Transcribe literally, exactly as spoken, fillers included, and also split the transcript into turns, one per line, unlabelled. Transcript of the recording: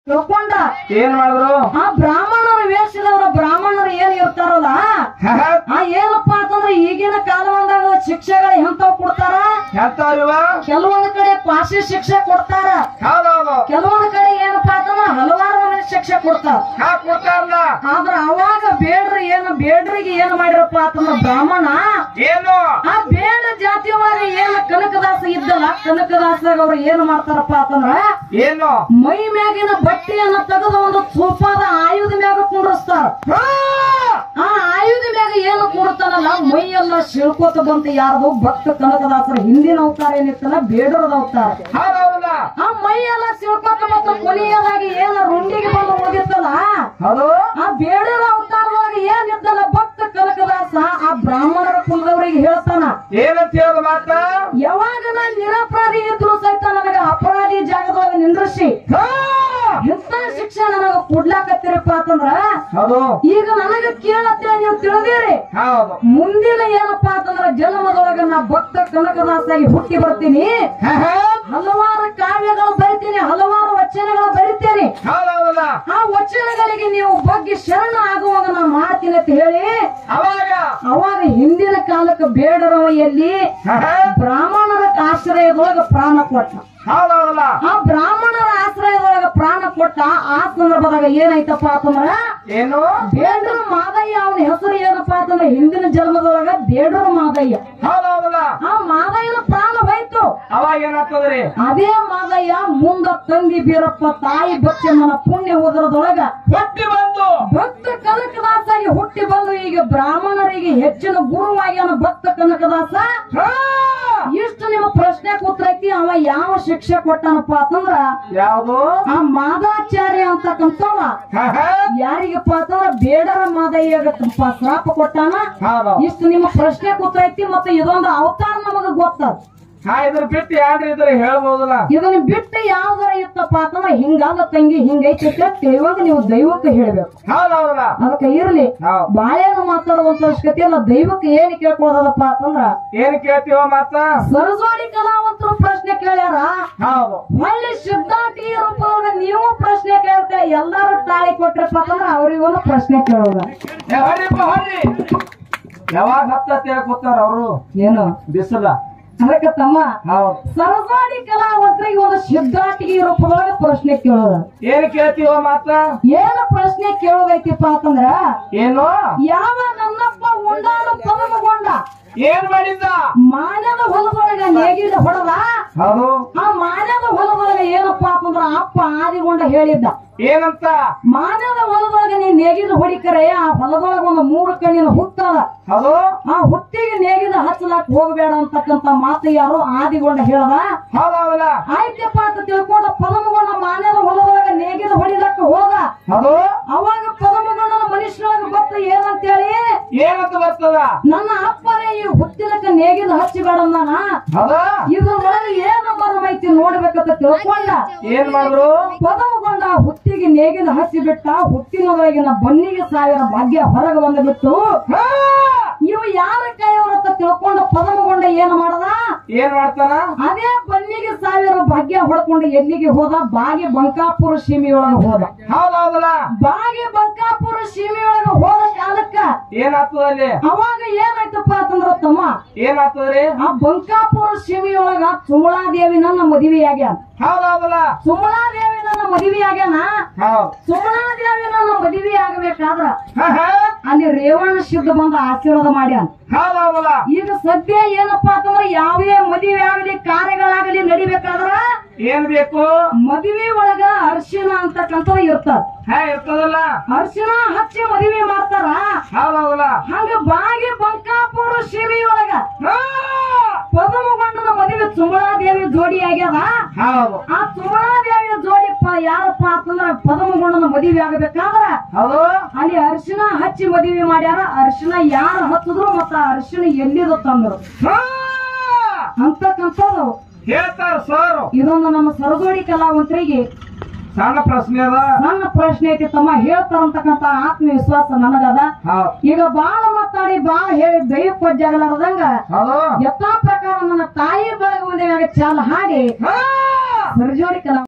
ತಿಳ್ಕೊಂಡ
ಏನ್ ಮಾಡಿದ್ರು
ಆ ಬ್ರಾಹ್ಮಣರ ವೇಷದವರ ಬ್ರಾಹ್ಮಣರು ಏನ್ ಇರ್ತಾರಲ್ಲ ಆ ಏನಪ್ಪಾ ಅಂತಂದ್ರೆ ಈಗಿನ ಕಾಲವಂದಾಗ ಶಿಕ್ಷೆಗಳು ಎಂತಾವ್ ಕೊಡ್ತಾರ
ಎಂತಾವ
ಕೆಲವೊಂದ್ ಕಡೆ ಪಾಶಿ ಶಿಕ್ಷೆ ಕೊಡ್ತಾರ ಕೆಲವೊಂದ್ ಕಡೆ ಏನಪ್ಪಾ ಅಂತಂದ್ರೆ ಹಲವಾರು ಮನೆ ಶಿಕ್ಷೆ ಕೊಡ್ತಾರ
ಕೊಡ್ತಾರಲ್ಲ
ಆದ್ರ ಅವಾಗ ಬೇಡ್ರಿ ಏನು ಬೇಡ್ರಿಗೆ ಏನ್ ಮಾಡಿರಪ್ಪ ಅಂತಂದ್ರ ಬ್ರಾಹ್ಮಣ
ಏನು
ಆ ಬೇಡ ಜಾತಿ ಒಳಗ ಏನ ಕನಕದಾಸ ಇದ್ದಲ್ಲ ಕನಕದಾಸಾಗ ಅವ್ರು ಏನ್ ಮಾಡ್ತಾರಪ್ಪ ಅಂತಂದ್ರ
ಏನು
ಮೈ ಮ್ಯಾಗಿನ ಬಟ್ಟೆಯನ್ನ ತೆಗೆದು ಒಂದು ಸೋಪಾದ ಆಯುಧ ಮ್ಯಾಗ ಕುಂಡ್ರಸ್ತಾರ ಆ ಆಯುಧ ಮ್ಯಾಗ ಏನು ಕುಂಡ್ತಾನಲ್ಲ ಮೈ ಎಲ್ಲ ಶಿಳ್ಕೋತ ಬಂತ ಯಾರ್ದು ಭಕ್ತ ಕನಕದಾಸರ ಹಿಂದಿನ ಅವತಾರ ಏನಿತ್ತಲ್ಲ ಬೇಡರದ ಅವತಾರ ಆ ಮೈ ಎಲ್ಲ ಶಿಳ್ಕೋತ ಮತ್ತು ಕೊನೆಯದಾಗಿ ಏನ ರುಂಡಿಗೆ ಬಂದು ಹೋಗಿತ್ತಲ್ಲ ಆ ಬೇಡರ ಅವತಾರದೊಳಗೆ ಏನಿದ್ದಲ್ಲ ಭಕ್ತ ಕನಕದಾಸ ಆ ಬ್ರಾಹ್ಮಣರ ಕುಲದವರಿಗೆ ಹೇಳ್ತಾನ
ಏನಂತ ಹೇಳ ಮಾತ
ಯಾವಾಗ ನಾನು ನಿರಪರಾಧಿ ಇದ್ರು ಸಹಿತ ನನಗ ಅಪರಾಧಿ ಜಾಗದೊಳಗೆ ನಿಂದ್ರಿಸಿ ಎಂತ ಶಿಕ್ಷೆ ನನಗ ಕೊಡ್ಲಾಕತ್ತೀರಪ್ಪ ಅಂತಂದ್ರ ಈಗ ನನಗ ಕೇಳತ್ತೆ ನೀವು ತಿಳಿದಿರಿ ಮುಂದಿನ ಏನಪ್ಪಾ ಅಂತಂದ್ರ ಜನ್ಮದೊಳಗ ನಾ ಭಕ್ತ ಕನಕದಾಸಾಗಿ ಹುಟ್ಟಿ ಬರ್ತೀನಿ ಹಲವಾರು ಕಾವ್ಯಗಳು ಬರಿತೀನಿ ಹಲವಾರು ವಚನಗಳು ಬರಿತೇನೆ ಆ ವಚನಗಳಿಗೆ ನೀವು ಬಗ್ಗೆ ಶರಣ ಆಗುವಾಗ ನಾ ಮಾಡ್ತೀನಿ ಅಂತ ಹೇಳಿ
ಅವಾಗ
ಅವಾಗ ಹಿಂದಿನ ಕಾಲಕ್ಕೆ ಬೇಡರವ ಎಲ್ಲಿ ಬ್ರಾಹ್ಮಣರ ಆಶ್ರಯದೊಳಗ ಪ್ರಾಣ ಕೊಟ್ಟ ಆ ಬ್ರಾಹ್ಮಣರ ಆಶ್ರಯದೊಳಗ ಪ್ರಾಣ ಕೊಟ್ಟ ಆ ಸಂದರ್ಭದಾಗ ಏನಾಯ್ತಪ್ಪ ಅಂತಂದ್ರ
ಏನು
ಬೇಡರ ಮಾದಯ್ಯ ಅವನ ಹೆಸರು ಏನಪ್ಪಾ ಅಂತಂದ್ರೆ ಹಿಂದಿನ ಜನ್ಮದೊಳಗ ಬೇಡರ ಮಾದಯ್ಯ ಆ ಮಾದಯ್ಯನ ಪ್ರಾಣ ಹೋಯ್ತು
ಅವಾಗ ಏನಾಗ್ತದ್ರಿ
ಅದೇ ಮಾದಯ್ಯ ಮುಂದ ತಂಗಿ ಬೀರಪ್ಪ ತಾಯಿ ಬಚ್ಚಮ್ಮನ ಪುಣ್ಯ ಹೋದರದೊಳಗ
ಹುಟ್ಟಿ ಬಂದು
ಭಕ್ತ ಕನಕದಾಸಾಗಿ ಹುಟ್ಟಿ ಬಂದು ಈಗ ಬ್ರಾಹ್ಮಣರಿಗೆ ಹೆಚ್ಚಿನ ಗುರುವಾಗಿ ಅವನ ಭಕ್ತ ಕನಕದಾಸ ಇಷ್ಟು ನಿಮ್ಮ ಪ್ರಶ್ನೆ ಕೂತ್ರೈತಿ ಅವ ಯಾವ ಶಿಕ್ಷೆ ಕೊಟ್ಟಾನಪ್ಪ ಅಂತಂದ್ರ
ಯಾವುದು
ಆ ಮಾದಾಚಾರ್ಯ ಅಂತಕ್ಕಂಥವ ಯಾರಿಗಪ್ಪ ಅಂತಂದ್ರ ಬೇಡರ ಮಾದಯ್ಯ ಶ್ರಾಪ ಕೊಟ್ಟಾನ ಇಷ್ಟು ನಿಮ್ಮ ಪ್ರಶ್ನೆ ಕೂತ್ರೈತಿ ಮತ್ತೆ ಇದೊಂದು ಅವತಾರ ನಮಗ ಗೊತ್ತದ
ಹಾ ಇದ್ರ ಬಿಟ್ಟು ಯಾರ್ರಿ ಇದ್ರೆ ಹೇಳ್ಬೋದಲ್ಲ
ಇದನ್ನ ಬಿಟ್ಟು ಯಾವ್ದಾರ ಇತ್ತಪ್ಪ ಅಂತಂದ್ರ ಹಿಂಗಾದ ತಂಗಿ ಹಿಂಗೈತಿ ಇವಾಗ ನೀವು ದೈವಕ್ಕೆ ಹೇಳ್ಬೇಕು ಅದಕ್ಕೆ ಇರ್ಲಿ ಬಾಳೆನು ಮಾತಾಡುವಂತ ಅವಶ್ಯಕತೆ ಇಲ್ಲ ದೈವಕ್ಕೆ ಏನ್ ಕೇಳ್ಕೊಳ್ಳೋದಪ್ಪ ಅಂತಂದ್ರ
ಏನ್ ಕೇಳ್ತೀವ ಮಾತ
ಸರಸ್ವಾಡಿ ಕಲಾವಂತರು ಪ್ರಶ್ನೆ ಕೇಳ್ಯಾರ ಹೊಳ್ಳಿ ಸಿದ್ಧಾಂತಿ ರೂಪದೊಳಗ ನೀವು ಪ್ರಶ್ನೆ ಕೇಳ್ತೇವೆ ಎಲ್ಲಾರು ತಾಳಿ ಕೊಟ್ರಪ್ಪ ಅಂತಂದ್ರ ಅವ್ರಿಗೊಂದು ಪ್ರಶ್ನೆ ಕೇಳೋದ
ಯಾವಾಗ ಹತ್ತ ಕೂತಾರ ಅವರು
ಏನು
ಬಿಸಲ
ಅದಕ್ಕೆ ತಮ್ಮ ಸರಸ್ವಾಡಿ ಕಲಾವಂತರಿಗೆ ಒಂದು ಸಿದ್ಧಾಂತಿಗೆ ರೂಪದೊಳಗ ಪ್ರಶ್ನೆ ಕೇಳೋದ
ಏನ್ ಕೇಳ್ತೀವ ಮಾತ
ಏನು ಪ್ರಶ್ನೆ ಕೇಳೋದೈತಿಪ್ಪ ಅಂತಂದ್ರ
ಏನು
ಯಾವ ನನ್ನಪ್ಪ ಉಂಡಾನು ಪದಮಗೊಂಡ
ಏನ್ ಮಾಡಿದ್ದ
ಮಾನ್ಯದ ಹೊಲದೊಳಗ ನೇಗಿದ ಹೊಡೆದ ಆ ಮಾನ್ಯದ ಹೊಲದೊಳಗ ಏನಪ್ಪಾ ಅಂತಂದ್ರ ಅಪ್ಪ ಆದಿಗೊಂಡ ಹೇಳಿದ್ದ
ಏನಂತ
ಮಾನ್ಯದ ಹೊಲದೊಳಗ ನೀನ್ ನೇಗಿದ ಹೊಡಿಕರೆ ಆ ಹೊಲದೊಳಗ ಒಂದು ಮೂರು ಕಣ್ಣಿನ ಹುತ್ತದ
ಅದು
ಆ ಹುತ್ತಿಗೆ ನೇಗಿದ ಹಚ್ಚಲಾಕ್ ಹೋಗಬೇಡ ಅಂತಕ್ಕಂತ ಮಾತು ಯಾರು ಆದಿಗೊಂಡ ಹೇಳ್ದ ಆಯ್ತಪ್ಪ ಅಂತ ತಿಳ್ಕೊಂಡ ಪದಮಗೊಂಡ ಮಾನ್ಯದ ಹೊಲದೊಳಗ ನೇಗಿದ ಹೊಡಿಲಕ್ಕ ಹೋದ
ಅದು
ಅವಾಗ ಪದಮಗೊಂಡನ ಮನುಷ್ಯನೊಳಗ ಗೊತ್ತ ಏನಂತೇಳಿ
ಏನಂತ ಬರ್ತದ
ನನ್ನ ಅಪ್ಪನೇ ಈ ಹುತ್ತಿನಕ್ಕ ನೇಗಿದ ಹಚ್ಚಿಬೇಡ ನಾನ ಇದ್ರೊಳಗೆ ಏನು ಮರಮೈತಿ ನೋಡ್ಬೇಕಂತ ತಿಳ್ಕೊಂಡ
ಏನ್ ಮಾಡಿದ್ರು
ಪದಮಗೊಂಡ ಹುತ್ತಿಗೆ ನೇಗಿದ ಹಚ್ಚಿ ಬಿಟ್ಟ ಹುತ್ತಿನೊಳಗಿನ ಬನ್ನಿಗೆ ಸಾವಿರ ಭಾಗ್ಯ ಹೊರಗೆ ಬಂದು ಬಿಟ್ಟು ಇವು ಯಾರ ಕೈಯವರಂತ ತಿಳ್ಕೊಂಡ ಪದಮಗೊಂಡ ಏನ್ ಮಾಡದ
ಏನ್ ಮಾಡ್ತಾನ
ಅದೇ ಬನ್ನಿಗೆ ಸಾವಿರ ಭಾಗ್ಯ ಹೊಡ್ಕೊಂಡು ಎಲ್ಲಿಗೆ ಹೋದ ಬಾಗಿ ಬಂಕಾಪುರ ಸೀಮೆಯೊಳಗ ಹೋದ
ಹೌದೌದಲ್ಲ
ಬಾಗಿ ಬಂಕಾಪುರ ಸೀಮೆಯೊಳಗ ಹೋದ ಕಾಲಕ್ಕ
ಏನಾಗ್ತದ ಅಲ್ಲಿ
ಅವಾಗ ಏನಾಯ್ತಪ್ಪ ಅಂತಂದ್ರ ತಮ್ಮ
ಏನಾಗ್ತದ್ರಿ
ಆ ಬಂಕಾಪುರ ಸೀಮೆಯೊಳಗ ಸುಮಳಾದೇವಿ ನನ್ನ ಮದುವೆ ಆಗ್ಯಾನ
ಹೌದೌದಲ್ಲ
ಸುಮಳಾದೇವಿ ನನ್ನ ಮದುವೆ ಆಗ್ಯಾನ ಸುಮಳಾದೇವಿ ನನ್ನ ಮದುವೆ ಆಗಬೇಕಾದ್ರ ಅಲ್ಲಿ ರೇವಣ ಸಿದ್ಧ ಬಂದ ಆಶೀರ್ವಾದ ಮಾಡ್ಯಾನ ಈಗ ಸದ್ಯ ಏನಪ್ಪಾ ಅಂತಂದ್ರ ಯಾವುದೇ ಮದುವೆ ಆಗಲಿ ಕಾರ್ಯಗಳಾಗಲಿ ನಡಿಬೇಕಾದ್ರ
ಏನ್ ಬೇಕು
ಮದುವೆ ಒಳಗ ಅರ್ಶಿನ ಅಂತಕ್ಕಂಥ ಇರ್ತದ
ಇರ್ತದಲ್ಲ
ಅರ್ಶಿನ ಹಚ್ಚಿ ಮದುವೆ ಮಾಡ್ತಾರ ಹಂಗ ಬಾಗಿ ಬಂಕಾಪುರ ಸೀಮೆಯೊಳಗ ಪದಮಗೊಂಡನ ಮದುವೆ ಸುಮಳಾದೇವಿ ಜೋಡಿ ಆಗ್ಯದ ಆ ಸುಮಳಾದೇವಿ ಜೋಡಿ ಯಾರಪ್ಪ ಅಂತಂದ್ರ ಪದಮಗೊಂಡನ ಮದುವೆ ಆಗಬೇಕಾದ್ರ ಅಲ್ಲಿ ಅರ್ಶಿನ ಹಚ್ಚಿ ಮದುವೆ ಮಾಡ್ಯಾರ ಅರ್ಶಿನ ಯಾರು ಹತ್ತಿದ್ರು ಮತ್ತ ಅರ್ಶಿನ ಎಲ್ಲಿದು ತಂದ್ರು ಅಂತಕ್ಕಂಥದ್ದು
ಹೇಳ್ತಾರ ಸರ್
ಇದೊಂದು ನಮ್ಮ ಸರದೋಡಿ ಕಲಾವಂತರಿಗೆ
ಸಣ್ಣ ಪ್ರಶ್ನೆ ಅದ
ನನ್ನ ಪ್ರಶ್ನೆ ಐತಿ ತಮ್ಮ ಹೇಳ್ತಾರಂತಕ್ಕಂತ ಆತ್ಮವಿಶ್ವಾಸ ನನಗದ ಈಗ ಬಾಳ ಮಾತಾಡಿ ಬಾಳ ಹೇಳಿ ದೈವ ಪಜ್ಜಾಗಲಾರದಂಗ ಯಥಾ ಪ್ರಕಾರ ನನ್ನ ತಾಯಿ ಬಳಗ ಒಂದೇ ಚಾಲ ಹಾಡಿ ಸರಜೋಡಿ ಕಲಾ